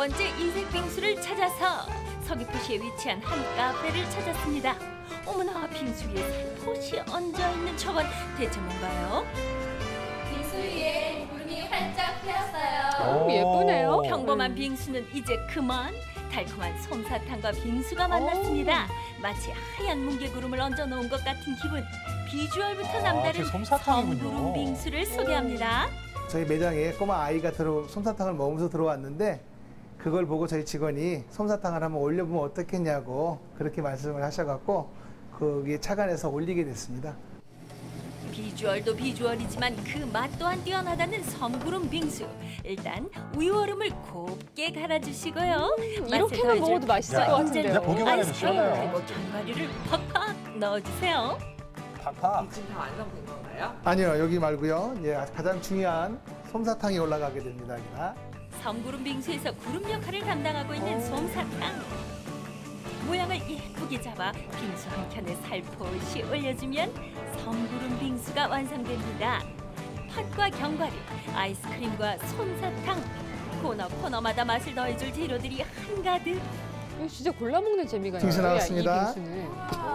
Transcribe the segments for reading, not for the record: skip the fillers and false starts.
번째 이색 빙수를 찾아서 서귀포시에 위치한 한 카페를 찾았습니다. 어머나, 빙수 위에 살포시 얹어있는 저건 대체 뭔가요? 빙수 위에 구름이 활짝 피었어요. 예쁘네요. 평범한 빙수는 이제 그만. 달콤한 솜사탕과 빙수가 만났습니다. 마치 하얀 뭉게구름을 얹어놓은 것 같은 기분. 비주얼부터 남다른 섬구름 빙수를 소개합니다. 저희 매장에 꼬마 아이가 솜사탕을 먹으면서 들어왔는데 그걸 보고 저희 직원이 솜사탕을 한번 올려보면 어떻겠냐고 그렇게 말씀을 하셔갖고 거기에 착안해서 올리게 됐습니다. 비주얼도 비주얼이지만 그 맛 또한 뛰어나다는 섬구름 빙수. 일단 우유 얼음을 곱게 갈아주시고요. 이렇게만 먹어도 맛있을 것 같은데요. 보기만 해도 아이스크림 시원해요. 그리고 견과류를 팍팍 넣어주세요. 팍팍. 지금 다 완성된 건가요? 아니요, 여기 말고요. 예, 가장 중요한 솜사탕이 올라가게 됩니다. 여기가. 섬구름 빙수에서 구름 역할을 담당하고 있는 솜사탕. 모양을 예쁘게 잡아 빙수 한 켠에 살포시 올려주면 섬구름 빙수가 완성됩니다. 팥과 견과류, 아이스크림과 솜사탕, 코너마다 맛을 더해줄 재료들이 한가득. 이거 진짜 골라 먹는 재미가 있네요. 빙수 나왔습니다. 이 빙수는.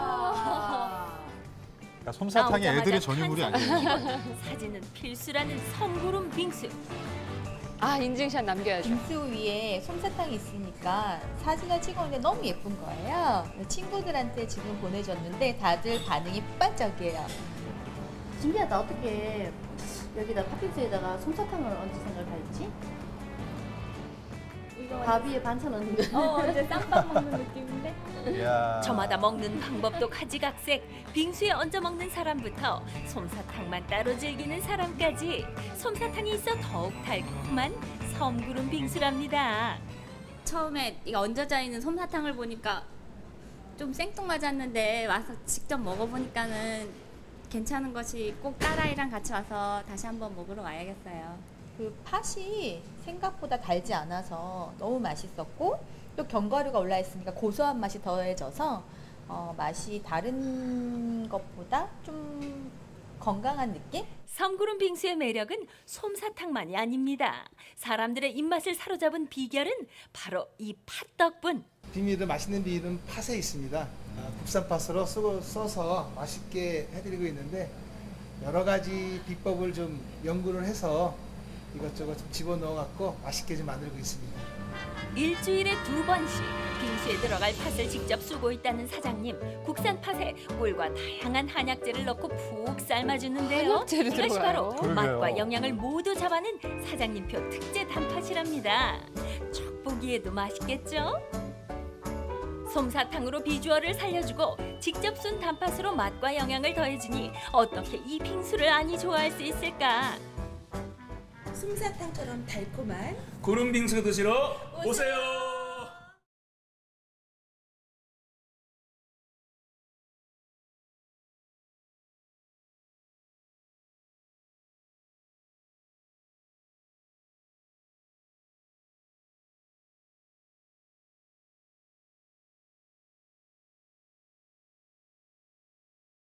그러니까 솜사탕이 애들의 전유물이 아니에요. 사진은 필수라는 섬구름 빙수. 아, 인증샷 남겨야죠. 빙수 위에 솜사탕이 있으니까 사진을 찍었는데 너무 예쁜 거예요. 친구들한테 지금 보내줬는데 다들 반응이 폭발적이에요. 신기하다. 어떻게 여기다 팥빙수에다가 솜사탕을 얹을 생각을 했지? 밥 위에 반찬 얹는 거. 이제 쌈밥 먹는 느낌인데? 이야. 저마다 먹는 방법도 가지각색. 빙수에 얹어 먹는 사람부터 솜사탕만 따로 즐기는 사람까지 솜사탕이 있어 더욱 달콤한 섬구름 빙수랍니다. 처음에 이 얹어져 있는 솜사탕을 보니까 좀 생뚱맞았는데 와서 직접 먹어보니까는 괜찮은 것이 꼭 딸아이랑 같이 와서 다시 한번 먹으러 와야겠어요. 그 팥이 생각보다 달지 않아서 너무 맛있었고 또 견과류가 올라 있으니까 고소한 맛이 더해져서 맛이 다른 것보다 좀 건강한 느낌? 섬구름 빙수의 매력은 솜사탕만이 아닙니다. 사람들의 입맛을 사로잡은 비결은 바로 이 팥 덕분. 비밀은 맛있는 비밀은 팥에 있습니다. 국산 팥으로 써서 맛있게 해드리고 있는데 여러 가지 비법을 좀 연구를 해서 이것저것 좀 집어넣어갖고 맛있게 좀 만들고 있습니다. 일주일에 2번씩 빙수에 들어갈 팥을 직접 쓰고 있다는 사장님. 국산 팥에 꿀과 다양한 한약재를 넣고 푹 삶아주는데요. 한약재를 이것이 바로 들어가요? 맛과 그러게요. 영양을 모두 잡아낸 사장님표 특제 단팥이랍니다. 척 보기에도 맛있겠죠? 솜사탕으로 비주얼을 살려주고 직접 쏜 단팥으로 맛과 영양을 더해주니 어떻게 이 빙수를 아니 좋아할 수 있을까? 솜사탕처럼 달콤한 구름 빙수 드시러 오세요.